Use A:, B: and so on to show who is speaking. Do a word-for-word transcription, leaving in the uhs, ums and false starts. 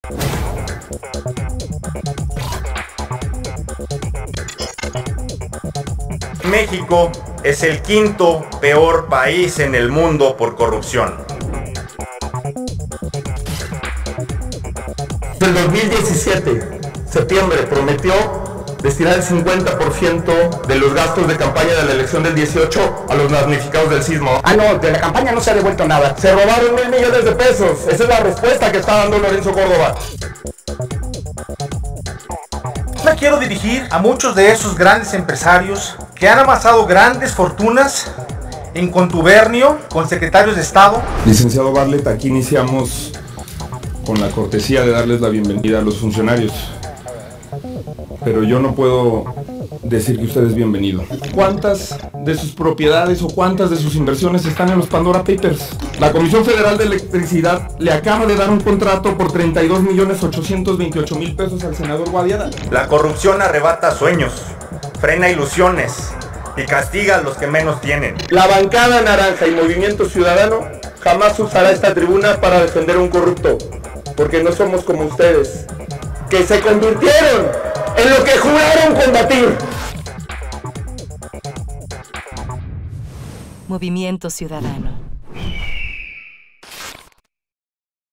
A: México es el quinto peor país en el mundo por corrupción.
B: En dos mil diecisiete, septiembre, prometió destinar el cincuenta por ciento de los gastos de campaña de la elección del dieciocho a los damnificados del sismo.
C: Ah, no, de la campaña no se ha devuelto nada.
B: Se robaron mil millones de pesos. Esa es la respuesta que está dando Lorenzo Córdoba.
D: Me quiero dirigir a muchos de esos grandes empresarios que han amasado grandes fortunas en contubernio con secretarios de Estado.
E: Licenciado Bartlett, aquí iniciamos con la cortesía de darles la bienvenida a los funcionarios. Pero yo no puedo decir que usted es bienvenido. ¿Cuántas de sus propiedades o cuántas de sus inversiones están en los Pandora Papers? La Comisión Federal de Electricidad le acaba de dar un contrato por treinta y dos millones ochocientos veintiocho mil pesos al senador Guadiana.
A: La corrupción arrebata sueños, frena ilusiones y castiga a los que menos tienen.
B: La bancada naranja y Movimiento Ciudadano jamás usará esta tribuna para defender a un corrupto, porque no somos como ustedes, que se convirtieron en lo que juraron combatir.
F: Movimiento Ciudadano.